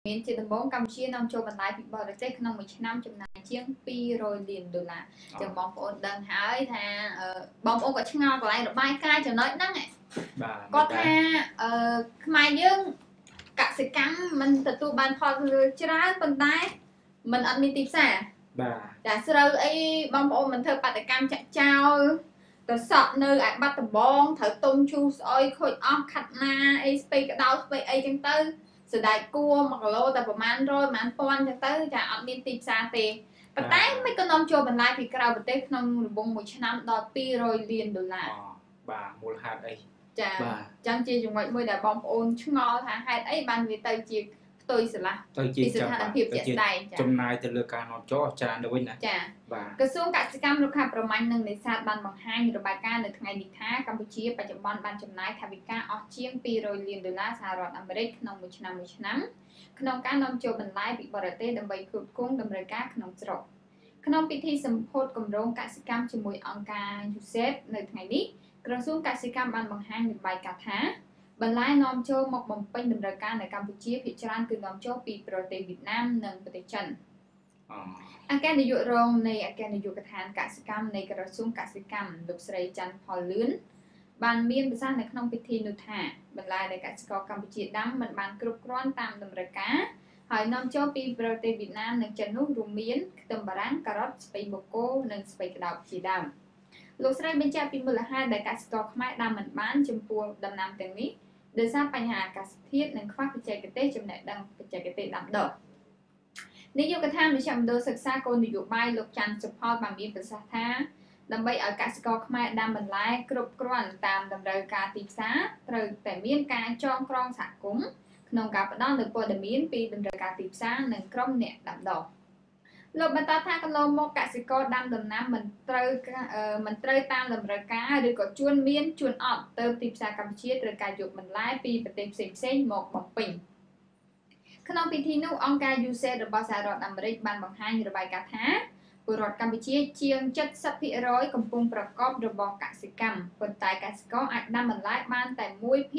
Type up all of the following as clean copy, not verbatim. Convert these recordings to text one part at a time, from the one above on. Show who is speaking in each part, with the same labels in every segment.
Speaker 1: មានជាដំបូងកម្ពុជានាំចូលបន្លែពីបរទេសក្នុងមួយឆ្នាំចំណាយជាង$200 លានចឹងបងប្អូនដឹងហើយថាបងប្អូនក៏ឆ្ងល់កន្លែងរបាយការណ៍ចំណុចហ្នឹងគាត់ថាខ្មែរយើងកសិកម្មមិនទទួលបានផលច្រើនប៉ុន្តែมันអត់មានទីផ្សារចាស្រូវអីបងប្អូនមិនធ្វើបាតកម្មចាក់ចោលទៅសក់នៅឯបាត់ដំបងត្រូវទុំជូរស្អុយខូចអស់ខាត់ណាអីស្ពៃក្តៅស្ពៃអីចឹងទៅសណ្តែកគួរ1គីឡូតែប្រហែល100ប្រហែល1000ចឹងទៅចាអត់មានទីផ្សារទេប៉ុន្តែមិនក៏នាំចូលបន្លែពីក្រៅប្រទេសក្នុងរង្វង់មួយឆ្នាំដល់$200 លាន
Speaker 2: បាទមូលហេតុអី
Speaker 1: ចាចឹងជាចំណុចមួយដែលបងប្អូនឆ្ងល់ថាហេតុអីបានវាទៅជាផ្ទុយស្រឡះ
Speaker 2: ពីស្ថានភាពជាក់ស្ដែងចំណាយទៅលើការនាំចូលច្រើនទៅវិញណា
Speaker 1: ចាបាទក្រសួងកសិកម្មរុក្ខាប្រមាញ់និងនេសាទបានបង្ហាញរបាយការណ៍នៅថ្ងៃនេះថាកម្ពុជាបច្ចុប្បន្នបានចំណាយថវិកាអស់ជាង$200 លានសហរដ្ឋអាមេរិកក្នុងមួយឆ្នាំក្នុងការនាំចូលបន្លែពីបរទេសដើម្បីផ្គត់ផ្គង់តម្រូវការក្នុងស្រុកក្នុងពិធីសម្ពោធគម្រោងកសិកម្មជាមួយអង្គការ USAID នៅថ្ងៃនេះក្រសួងកសិកម្មបានបង្ហាញរបាយការណ៍ថាបន្លែនាំចូលមកបំពេញតម្រូវការនៅកម្ពុជាភាគច្រើនគឺនាំចូលពីប្រទេសវៀតណាមនិងប្រទេសចិនអគ្គនាយករងនៃអគ្គនាយកដ្ឋានកសិកម្មនៃក្រសួងកសិកម្មលោកស្រីច័ន្ទផលលឿនបានមានប្រសាសន៍នៅក្នុងពិធីនោះថាបន្លែដែលកសិករកម្ពុជាដាំមិនបានគ្រប់គ្រាន់តាមតម្រូវការហើយនាំចូលពីប្រទេសវៀតណាមនិងចិននោះរួមមានខ្ទឹមបារាំងការ៉ុតស្ពៃបូកូនិងស្ពៃក្តោបជាដើមលោកស្រីបញ្ជាក់ពីមូលហេតុដែលកសិករខ្មែរដាំមិនបានចំពោះដំណាំទាំងនេះដោយសារបញ្ហាអាកាសធាតុនិងខ្វះបច្ចេកទេសចំណេះដឹងបច្ចេកទេសដាំដុះនាយកដ្ឋានមជ្ឈមណ្ឌលសិក្សាគោលនយោបាយលោកច័ន្ទសុផលបានមានប្រសាសន៍ថាដើម្បីឲ្យកសិករខ្មែរដាំបន្លែគ្រប់គ្រាន់តាមតម្រូវការទីផ្សារត្រូវតែមានការចងក្រងសហគមន៍ក្នុងការផ្ដល់នូវព័ត៌មានពីតម្រូវការទីផ្សារនិងក្រុមអ្នកដាំដុះលោកបន្តថាកន្លងមកកសិករដាំដំណាំមិនត្រូវតាមតម្រូវការឬក៏ជួនមានជួនអត់ទៅទីផ្សារកម្ពុជាត្រូវការយកបន្លែពីប្រទេសផ្សេងៗមកបំពេញក្នុងពិធីនោះអង្គការ USAID របស់សហរដ្ឋអាមេរិកបានបង្ហាញរបាយការណ៍ថាពលរដ្ឋកម្ពុជាជាង 70% កំពុងប្រកបរបរកសិកម្មប៉ុន្តែកសិករអាចដាំបន្លែបានតែ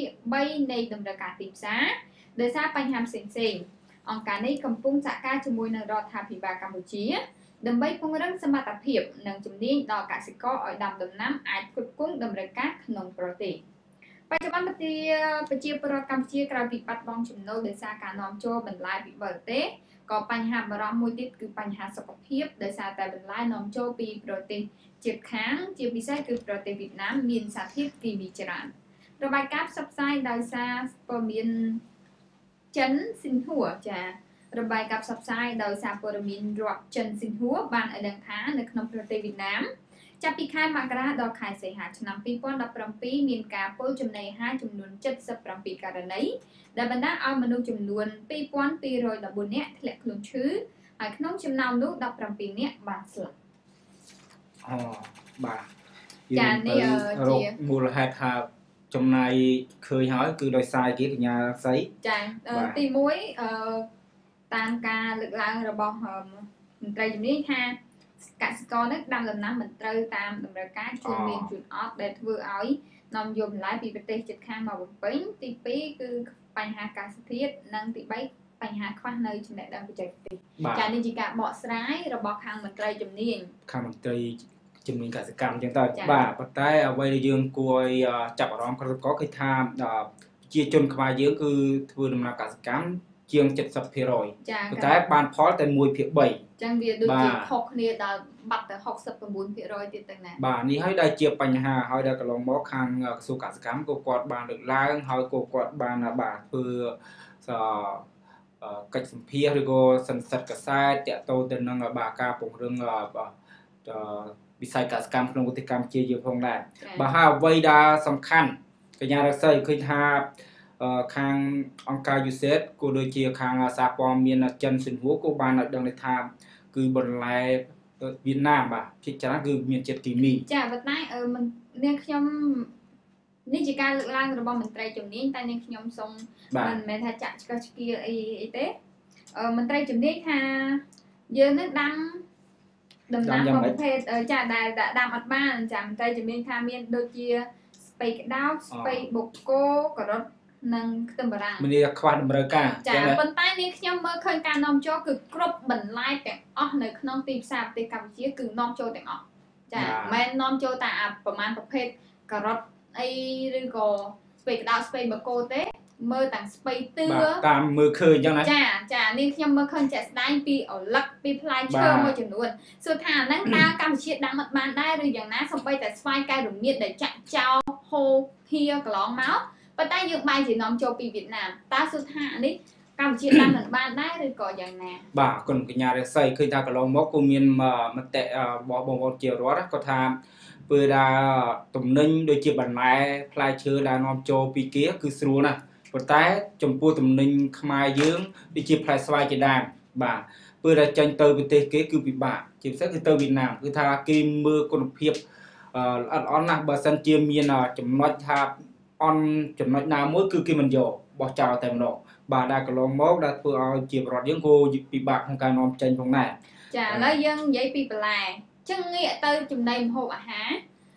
Speaker 1: 1/3 នៃតម្រូវការទីផ្សារដោយសារបញ្ហាផ្សេងៗអង្គការនេះកំពុងសហការជាមួយនឹងរដ្ឋាភិបាលកម្ពុជាដើម្បីពង្រឹងសមត្ថភាពនិងជំនាញដល់កសិករឲ្យដាំដំណាំអាចផ្គត់ផ្គង់តម្រូវការក្នុងប្រទេសបច្ចុប្បន្នប្រជាពលរដ្ឋកម្ពុជាក្រោយពីបាត់បង់ចំណូលដោយសារការនាំចូលបន្លែពីបរទេសក៏បញ្ហាបារម្ភមួយទៀតគឺបញ្ហាសុខភាពដោយសារតែបន្លែនាំចូលពីប្រទេសជិតខាងជាពិសេសគឺប្រទេសវៀតណាមមានសារធាតុគីមីច្រើនរបាយការណ៍ផ្សព្វផ្សាយដោយសារព័ត៌មានចិនស៊ីនហួរចារបាយការណ៍ផ្សព្វផ្សាយដោយសារព័ត៌មានរដ្ឋចិនស៊ីនហួរបានឲ្យដឹងថានៅក្នុងប្រទេសវៀតណាមចាប់ពីខែមករាដល់ខែសីហាឆ្នាំ2017មានការពុលចំណីអាហារចំនួន77ករណីដែលបណ្ដាលឲ្យមនុស្សចំនួន2214នាក់ធ្លាក់ខ្លួនឈឺហើយក្នុងចំណោមនោះ17នាក់បានស្លាប់
Speaker 2: បាទចានេះជាមូលហេតុថាចំណាយឃើញហើយគឺដោយសារគេកញ្ញាស្រី
Speaker 1: ចាទី1តាមការលើកឡើងរបស់មន្ត្រីជំនាញថាកសិករនេះដាំដំណាំមិនត្រូវតាមតម្រូវការជួនមានជួនអត់ដែលធ្វើឲ្យនាំយកបន្លែពីប្រទេសជិតខាងមកបំពេញទី2គឺបញ្ហាអាកាសធាតុនិងទី3បញ្ហាខ្វះនៅចំណេះដឹងបច្ចេកទេសចានេះជាការបកស្រាយរបស់ខាងមន្ត្រីជំនាញ
Speaker 2: ជំនាញកសិកម្មអញ្ចឹងទៅបាទប៉ុន្តែអ្វីដែលយើងគួរឲ្យចាប់អារម្មណ៍ក៏គឺថាប្រជាជនខ្មែរយើងគឺធ្វើដំណើរកសិកម្មជាង 70% ប៉ុន្តែបានផលតែ 1/3
Speaker 1: ចឹងវាដូចជាខុសគ្នាដល់បាត់ទៅ 69% ទៀតទៅណា
Speaker 2: បាទនេះហើយដែលជាបញ្ហាហើយដែលកន្លងមកខាងក្រសួងកសិកម្មក៏គាត់បានលើកឡើងហើយក៏គាត់បានធ្វើកិច្ចសម្ភារឬក៏សន្និសីទកសែតតាក់ទងទៅនឹងការពង្រឹងវិស័យកសិកម្មក្នុងប្រទេសកម្ពុជាយើងផងដែរបាទហើយអ្វីដែលសំខាន់កញ្ញារស្មីឃើញថាខាងអង្គការ USAID ក៏ដូចជាខាងសហព័ន្ធមានចិនស៊ីនហួរក៏បានឲ្យដឹងថាគឺបន្លែវៀតណាមបាទភាគច្រើនគឺមានជាតិគីមី
Speaker 1: ចាប៉ុន្តែនាងខ្ញុំនេះជាការលើកឡើងរបស់មន្ត្រីជំនាញតែនាងខ្ញុំសូមមិនមែនថាចាក់ឆ្កឹះឆ្កៀលអីទេមន្ត្រីជំនាញថាយើងនឹងដាំដំណាំប្រភេទចាដែលដាំអត់បានចាមន្ត្រីជំនាញថាមានដូចជាស្ពៃក្តោបស្ពៃបូកគោការ៉ុត nâng tầm bà răng.
Speaker 2: Mình đi khoa đầm rơ ca.
Speaker 1: Chà, bên tay này khi nhóm mơ khơi ca nôm cho cứ crop bình lai tẹn ốc nơi nông tìm sạp tê Campuchia cứ nôm cho tẹn ốc. Chà, men nôm cho taประมาณ ประเภท cà rốt ấy rồi có spay đào spay bạc cô tế mơ tặng spay tưa.
Speaker 2: Tạm mơ khơi cho này.
Speaker 1: Chà, nên khi nhóm mơ khơi chạy đánh pi ở lắc pi play chơ mơ chân luôn. Sự thả nâng ta Campuchia đang mặt bàn đai rồi dàng ná xong bay tại spy cài rủng nhiệt để chạy trao hô hia cả lóng máu. Và ta dựng bài chỉ nóm cho pi Việt Nam. Ta sự thả đi Campuchia đang mặt bàn đai rồi có dàng ná.
Speaker 2: Bà còn cái nhà để xây khơi ta cả lóng mốc cô miền mà tệ bỏ bóng chiều đó có tham. Vừa đã tùm ninh đôi chiếc bản máy play chơ đã nóm cho pi kia cứ sưu nè. Và ta trong bùa tùm ninh khmai dưỡng đi chiếc play xoay chỉ đàn. Bà vừa đã tranh tơ với tê kế cứ bị bà. Chỉ sẽ cứ tơ Việt Nam cứ tha kim mưa con phiếp on nè bà sân chia miền chấm nói tha on chấm nói nào mỗi cứ kia mình dồ bỏ chào tèm nọ bà đã có lòng mốt đã vừa chiếc rọt dưỡng cô bị bạc không cả nóm tranh trong này.
Speaker 1: Chà lấy dân giấy pi bà chân nghĩa tơ chùm đây một hộp há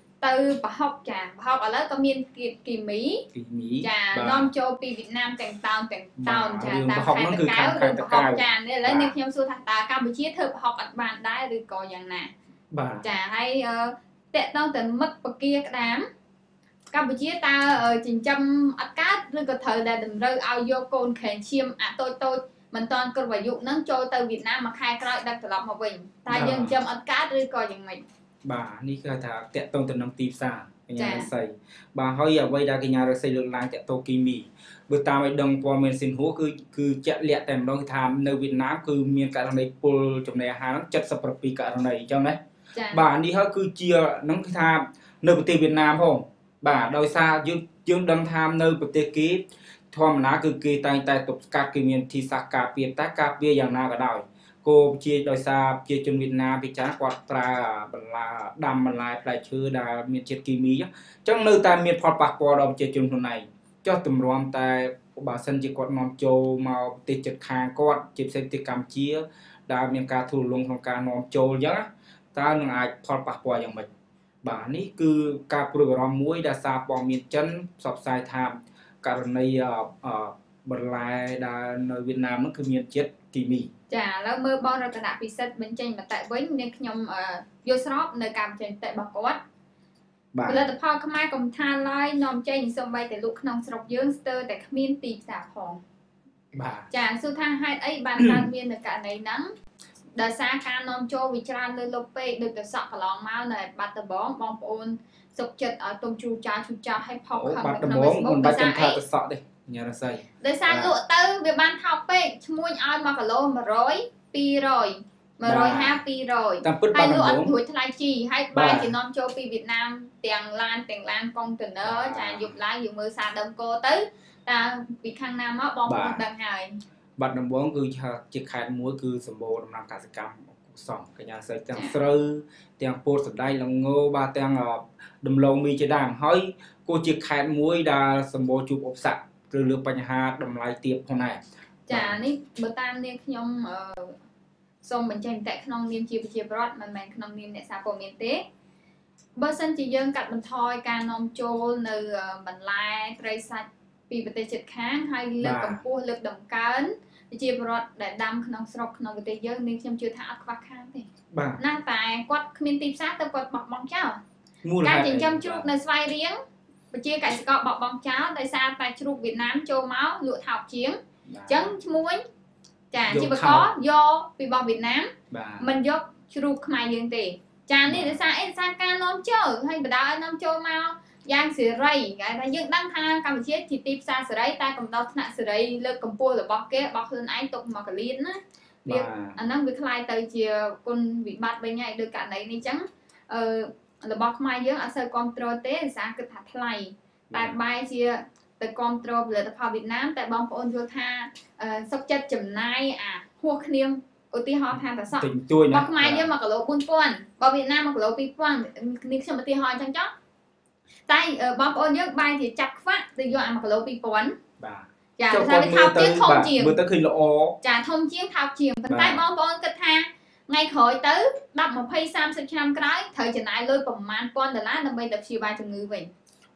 Speaker 1: từ bà học ở lớp có miền kỳ Mỹ chà nôm cho pi Việt Nam tèn tàu chà ta khai tờ cáo rồi bà học chà nên lấy nên khi xưa thằng ta Campuchia thử học ở bàn đá rồi có dạng nè chà hay tệ tao từ mất bậc kia cái đám Campuchia ta trình châm ắt cát rồi có thời là đừng rơi ao vô côn khèn chiêm tôi mình toàn cần phải dụng nâng cho từ Việt Nam mà khai cái đặt lọc mà bình ta dân châm ắt cát rồi coi dạng này
Speaker 2: bà ní cái thà tệ tông từ năm tiếp xa cái nhà xây bà hỏi giờ quay ra cái nhà xây lượng lại tệ tô kim mì bữa ta mới đồng qua miền sinh hú cứ chạy lẹ tèm đó tham nơi Việt Nam cứ miền cả này pol trong này hà nó chất sập pi cả này trong đấy bà đi hết cứ chia nó cái tham nơiประเทศ Việt Nam không bà đôi xa dương đâm tham nơiประเทศ ký thom ná cứ kỳ tay tục các cái miền thì sa cà pia tá cà piaอย่างnào cả đời cô chia đôi xa chia chân Việt Nam bị chán quạt tra là đầm mà lại phải chưa đã miền chết kỳ mỹ trong nơi ta miền phật bạc qua đồng chia chân hôm này cho tụm ròm ta bà sân chỉ quạt nón châu màu tê chật khang quạt chụp xem tê cam chia đã miền ca thủ lông trong ca nón châu nhá ta nương ai phật bạc quaอย่างmình bà ní cứ ca program muối đã xa bỏ miền chân sọc sai tham cả này bật lại đã nơi Việt Nam nó cứ miền chết kỳ mỹ
Speaker 1: chàแล้วមើលបងរតនពិសិដ្ឋបញ្ចេញមតិវិញនាងខ្ញុំយល់ស្របនៅការបញ្ចេញមតិរបស់គាត់ផលិតផលខ្មែរកំថាឡើយនាំចេញសូម្បីតែលក់ក្នុងស្រុកយើងស្ទើរតែគ្មានទីផ្សារផងបាទចាសួរថាហេតុអីបានកើតមាននៅករណីហ្នឹងដោយសារការនាំចូលវិច្រើនលើលុបពេកដូចទៅសក់កន្លងមកនៅបាត់ដំបងបងប្អូនសុកចិត្តឲ្យទុំជូរចោលឲ្យផុកខំនៅក្នុង Facebook
Speaker 2: មិនបាច់ចាំថាទៅសក់ទេញ៉ាំរស័យ
Speaker 1: ដោយសារលក់ទៅវាបានថោកពេកឈ្មួញឲ្យ1គីឡូ100 200 150 200
Speaker 2: តាមពិតបាត់ដំបង
Speaker 1: ហើយលក់អត់រួចថ្លៃជីហើយបាយជានាំចូលពីវៀតណាមទាំងឡានកុងតឺន័រចាយប់ឡើងយើងមើលសារដើមកោទៅតាពីខាងណាមកបងប្អូនដឹងហើយ
Speaker 2: បាត់ដំបងគឺជាខេត្តមួយគឺសម្បូរដំណាំកសិកម្មសោះកញ្ញាសិស្សទាំងស្រូវទាំងពោតសណ្តែកល្ងបាទទាំងដំឡូងមីជាដើមហើយក៏ជាខេត្តមួយដែលសម្បូរជួបឧបសគ្គឬលើបញ្ហាតម្លៃទាបផងដែរ
Speaker 1: ចានេះបើតាមនាងខ្ញុំសូមបញ្ចេញមតិក្នុងនាមជាប្រជាពលរដ្ឋមិនមែនក្នុងនាមអ្នកសារព័ត៌មានទេបើសិនជាយើងកាត់បន្ថយការនាំចូលនៅបន្លែត្រីសាច់ពីប្រទេសជិតខាងហើយលើកកម្ពស់លើកតម្កើងប្រជាពលរដ្ឋដែលដាំក្នុងស្រុកក្នុងប្រទេសយើងនាងខ្ញុំជឿថាអត់ខ្វះខាតទេណាតែគាត់គ្មានទីផ្សារទៅគាត់បោះបង់ចោលការចិញ្ចឹមជ្រូកនៅស្វាយរៀងប្រជាកសិករបោះបង់ចោលដោយសារតែជ្រូកវៀតណាមចូលមកលក់ថោកជាងអញ្ចឹងឈ្មួញចាជីវករយកពីរបស់វៀតណាមមិនយកជ្រូកខ្មែរយើងទេចានេះដោយសារការនាំចូលហើយបដាឲ្យនាំចូលមកយ៉ាងសេរីគេថាយើងដឹងថាកម្ពុជាជាទីផ្សារសេរីតែកំដៅថ្នាក់សេរីលើកកម្ពស់របស់គេរបស់ខ្លួនឯងទុកមកកលៀនណាវាអាហ្នឹងវាคล้ายទៅជាគុណវិបត្តិវិញហើយដូចករណីនេះអញ្ចឹងរបស់ខ្មែរយើងអត់សូវគ្រប់គ្រងទេដោយសារគិតថាថ្លៃតែបែរជាទៅគ្រប់គ្រងផលិតផលវៀតណាមតែបងប្អូនយល់ថាសុខចិត្តចំណាយហួសគ្នាឧទាហរណ៍ថាតសក់របស់ខ្មែរយើង1គីឡូ4000របស់វៀតណាម1គីឡូ2000គ្នាខ្ញុំឧទាហរណ៍អញ្ចឹងចុះតែបងប្អូនយើងបែរជាចាប់ខ្វាក់ទៅយក1គីឡូ2000បាទចាថាវាថោកជាងធំជាង
Speaker 2: មើលទៅឃើញល្អ
Speaker 1: ចាធំជាងថោកជាងប៉ុន្តែបងប្អូនគិតថាថ្ងៃក្រោយទៅ10 20 30ឆ្នាំក្រោយត្រូវចំណាយលុយប្រមាណ$1000ដើម្បីទៅព្យាបាលជំងឺវិញ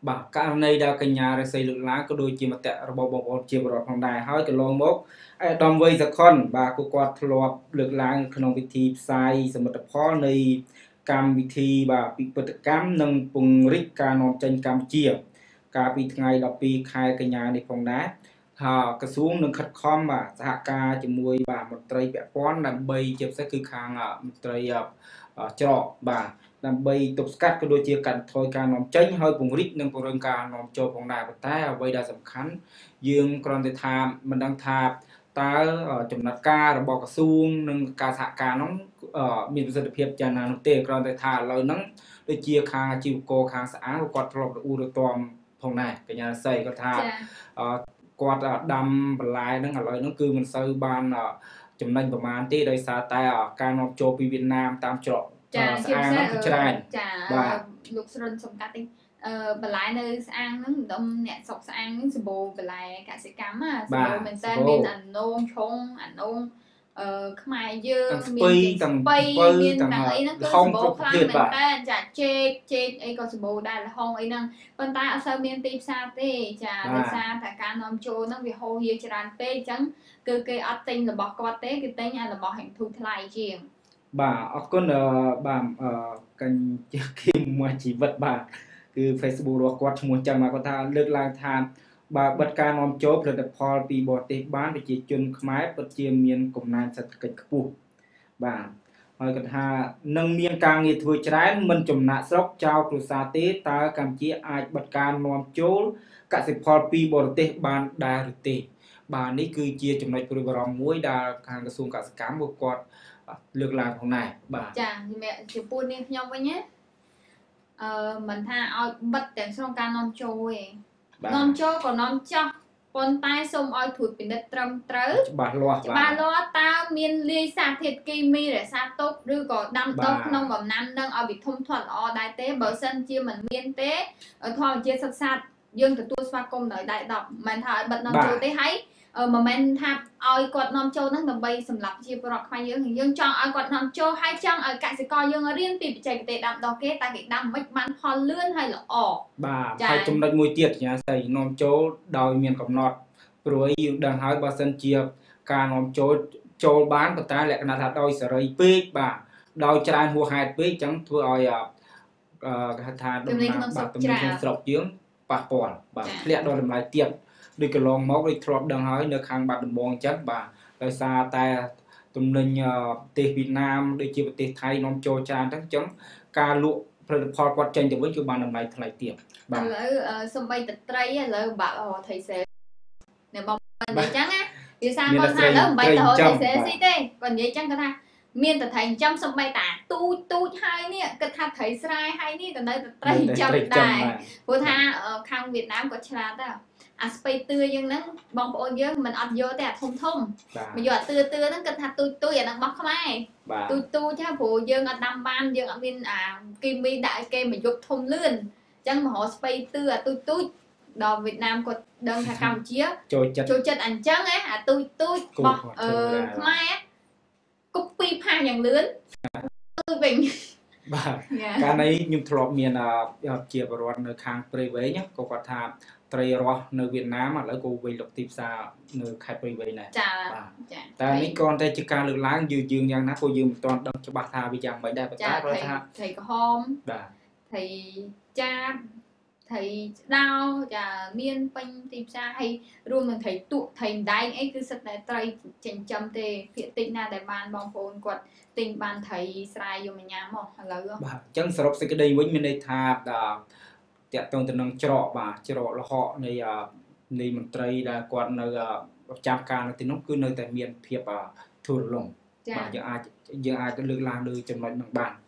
Speaker 2: បាទករណីដែលកញ្ញារស្មីលើកឡើងក៏ដូចជាមតិរបស់បងប្អូនជាបរិបទផងដែរហើយកន្លងមកអាដាមវៃសខុនបាទគាត់ធ្លាប់លើកឡើងក្នុងពិធីផ្សាយសមិទ្ធផលនៃកម្មវិធីបាទពិពិធកម្មនិងពង្រីកការនាំចេញកម្ពុជាកាលពីថ្ងៃ12ខែកញ្ញានេះផងដែរថាក្រសួងនឹងខិតខំបាទសហការជាមួយបាទមន្ត្រីពាក់ព័ន្ធដើម្បីជាពិសេសគឺខាងមន្ត្រីច្រកបាទដើម្បីទប់ស្កាត់ក៏ដូចជាកាត់បន្ថយការនាំចេញហើយពង្រីកនិងពង្រឹងការនាំចូលផងដែរប៉ុន្តែអ្វីដែលសំខាន់យើងគ្រាន់តែថាមិនដឹងថាតើចំណាត់ការរបស់ក្រសួងនិងការសហការនោះមានប្រសិទ្ធភាពយ៉ាងណានោះទេគ្រាន់តែថាឥឡូវហ្នឹងដូចជាខាងអាជីវករខាងស្អាងគាត់ធ្លាប់រអ៊ូរទាំផងដែរកញ្ញាសីគាត់ថាគាត់ដាំបន្លែហ្នឹងឥឡូវហ្នឹងគឺមិនសូវបានចំណេញប្រមាណទេដោយសារតែការនាំចូលពីវៀតណាមតាមច្រកស្អាងហ្នឹងគឺច្រើន
Speaker 1: ចាបាទលោកស្រុនសំកាត់ទេបន្លែនៅស្អាងហ្នឹងម្ដុំអ្នកស្រុកស្អាងហ្នឹងសម្បូរបន្លែកសិកម្មសម្បូរមែនតើមានអានោងឆុងអានោងខ្មែរយើង
Speaker 2: មានទាំងស្ពៃ
Speaker 1: មានទាំងអីហ្នឹងគឺសម្បូរខ្លាំងមែនតើចាចេកអីក៏សម្បូរដែរល្ហុងអីហ្នឹងប៉ុន្តែអត់សូវមានទីផ្សារទេចាដោយសារតែការនាំចូលហ្នឹងវាហូរហៀច្រើនពេកអញ្ចឹងគឺគេអត់ទិញរបស់គាត់ទេគេទិញអារបស់ហិញធូរថ្លៃជាង
Speaker 2: បាទអរគុណបាទកញ្ញាគីមួយជីវិតបាទគឺ Facebook របស់គាត់ឈ្មោះចឹងមកគាត់ថាលើកឡើងថាបើបិទការនាំចូលផលិតផលពីបរទេសបានប្រជាជនខ្មែរពិតជាមានកំណើនសេដ្ឋកិច្ចខ្ពស់បាទហើយគាត់ថានឹងមានការងារធ្វើច្រើនមិនចំណាក់ស្រុកចោលគ្រួសារទេតើកម្ពុជាអាចបិទការនាំចូលកសិផលពីបរទេសបានដែរឬទេបាទនេះគឺជាចំណុចព្រួយបារម្ភមួយដែលខាងក្រសួងកសិកម្មពួកគាត់លើកឡើងផងដែរបាទ
Speaker 1: ចាចំពោះនាងខ្ញុំវិញណាមិនថាឲ្យបិទទាំងស្រុងការនាំចូលទេនាំចូលក៏នាំចោះប៉ុន្តែសូមឲ្យត្រួតពិនិត្យត្រឹមត្រូវ
Speaker 2: ច្បាស់លាស់
Speaker 1: តើមានលាយសារធាតុគីមីរក្សាទុកឬក៏ដាំដុះក្នុងដំណាំនឹងឲ្យវាធំធាត់ល្អដែរទេបើសិនជាមិនមានទេធម្មជាតិសិក្សាយើងទទួលស្វាគមន៍ដោយដៃដប់មិនថាឲ្យបិទនាំចូលទេហើយមិនមែនថាឲ្យគាត់នាំចូលហ្នឹងដើម្បីសម្រាប់ជាប្រវត្តិខ្មែរយើងចង់ឲ្យគាត់នាំចូលហើយចង់ឲ្យកសិករយើងរៀនពីបច្ចេកទេសដាំដុះគេតែគេដាំមិនបានផលលឿនហើយល្អ
Speaker 2: បាទហើយចំណុចមួយទៀតញ៉ាស្អីនាំចូលដោយមានកំណត់ព្រោះយើងដឹងហើយបើសិនជាការនាំចូលបានប៉ុន្តែលក្ខណៈថាដោយសេរីពេកបាទដោយច្រើនហួសហេតុពេកអញ្ចឹងធ្វើឲ្យគេហៅថា
Speaker 1: ដំណាំ
Speaker 2: បាទទំនិញក្នុងស្រុកយើងប៉ះពាល់បាទធ្លាក់ដល់តម្លៃទាបដូចកន្លងមកដូចធ្លាប់ដឹងហើយនៅខាងបាត់ដំបងអញ្ចឹងបាទដោយសារតែទំនិញប្រទេសវៀតណាមដូចជាប្រទេសថៃនាំចូលច្រើនអញ្ចឹងការលក់ផលិតផលគាត់ចេញទៅវិញគឺបានតម្លៃថ្លៃទាប
Speaker 1: បាទឥឡូវសំបីតត្រីឥឡូវបាក់ត្រីសេនៅបងនិយាយអញ្ចឹងណាវាសារគាត់ថាឥឡូវមិនបាច់ទៅត្រីសេស៊ីទេគាត់និយាយអញ្ចឹងគាត់ថាមានតែត្រីចិញ្ចឹមសំបីតាទូចហើយនេះគិតថាត្រីស្រែហើយនេះក៏នៅតែត្រីចិញ្ចឹមដែរព្រោះថាខាងវៀតណាមគាត់ឆ្លាតដែរអាស្ពៃទឿយើងហ្នឹងបងប្អូនយើងមិនអត់យកទេអាធំមកយកអាទឿហ្នឹងគិតថាទូចអាហ្នឹងរបស់ខ្មែរទូចចាព្រោះយើងអត់ដាំបានយើងអត់មានអាគីមីដាក់ឲ្យគេមកយកធំលឿនអញ្ចឹងមករកស្ពៃទឿអាទូចដល់វៀតណាមគាត់ដឹងថាកម្ពុជាចូលចិត្តអញ្ចឹងអាទូចរបស់ខ្មែរគប់ពីផាសយ៉ាងលឿនទៅវិញ
Speaker 2: បាទកាលនេះខ្ញុំធ្លាប់មានជាបរិវត្តនៅខាងព្រៃវែងក៏គាត់ថាត្រីរស់នៅវៀតណាមឥឡូវក៏វិញលុកទីផ្សារនៅខេត្តព្រៃវែងដែរ
Speaker 1: ចា
Speaker 2: តែនេះគ្រាន់តែជាការលើកឡើងយើងយ៉ាងណាព្រោះយើងមិនទាន់ដឹងច្បាស់ថាវាយ៉ាងម៉េចដែរប៉ុន្តែគាត់ថា
Speaker 1: ត្រីក្រហម
Speaker 2: បាទ
Speaker 1: ត្រីចាបត្រីស្ដោចាមានពេញទីផ្សារហើយរួមនឹងត្រីទក់ត្រីដែងអីគឺសិតតែត្រីចិញ្ចឹមទេភាគតិចណាដែលបានបងប្អូនគាត់ទិញបានត្រីស្រែយកមកញ៉ាំមកឥឡូវ
Speaker 2: បាទអញ្ចឹងសរុបសេចក្តីវិញមានន័យថាតាក់ទងទៅនឹងច្រកបាទច្រកលហកនៃមន្ត្រីដែលគាត់នៅប្រចាំការនៅទីនោះគឺនៅតែមានភាពធូររលុងបាទយើងអាចលើកឡើងលើចំណុចនោះបាន